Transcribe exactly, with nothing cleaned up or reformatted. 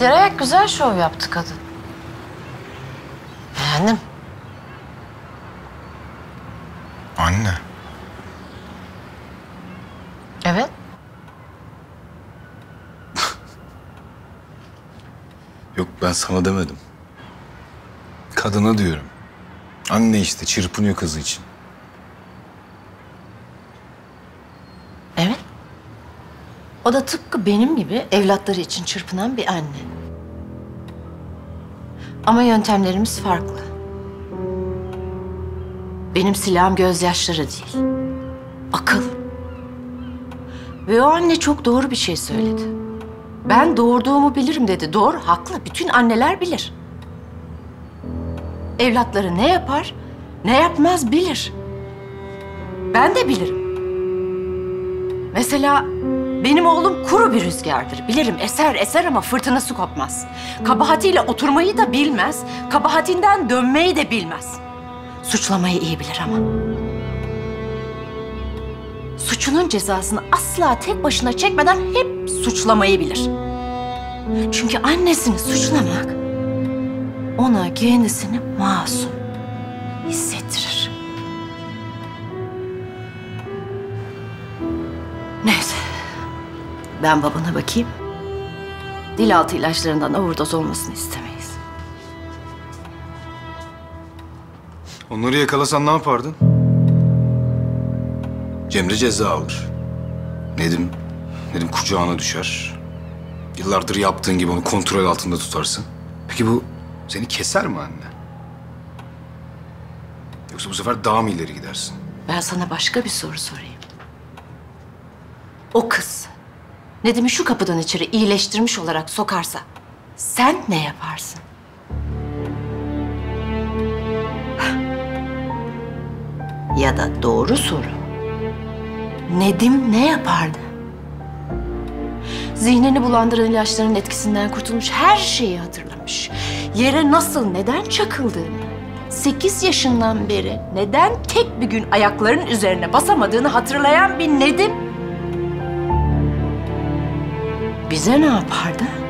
giderek güzel şov yaptı kadın. Beğendim. Anne. Evet. Yok, ben sana demedim. Kadına diyorum. Anne işte çırpınıyor kızı için. Evet. O da tıpkı benim gibi evlatları için çırpınan bir anne. Ama yöntemlerimiz farklı. Benim silahım gözyaşları değil, akıl. Ve o anne çok doğru bir şey söyledi. Ben doğurduğumu bilirim dedi. Doğru, haklı. Bütün anneler bilir. Evlatları ne yapar, ne yapmaz bilir. Ben de bilirim. Mesela benim oğlum kuru bir rüzgardır. Bilirim, eser eser ama fırtınası kopmaz. Kabahatiyle oturmayı da bilmez, kabahatinden dönmeyi de bilmez. Suçlamayı iyi bilir ama. Suçunun cezasını asla tek başına çekmeden hep suçlamayı bilir. Çünkü annesini suçlamak ona kendisini masum hissettirir. Neyse, ben babana bakayım. Dil altı ilaçlarından overdose olmasını istemeyiz. Onları yakalasan ne yapardın? Cemre ceza alır. Nedim, Nedim kucağına düşer. Yıllardır yaptığın gibi onu kontrol altında tutarsın. Peki bu seni keser mi anne? Yoksa bu sefer daha mı ileri gidersin? Ben sana başka bir soru sorayım. O kız Nedim'i şu kapıdan içeri iyileştirmiş olarak sokarsa sen ne yaparsın? Ya da doğru soru. Nedim ne yapardı? Zihnini bulandıran ilaçların etkisinden kurtulmuş, her şeyi hatırlamış. Yere nasıl, neden çakıldığını, sekiz yaşından beri neden tek bir gün ayaklarının üzerine basamadığını hatırlayan bir Nedim bize ne yapardı?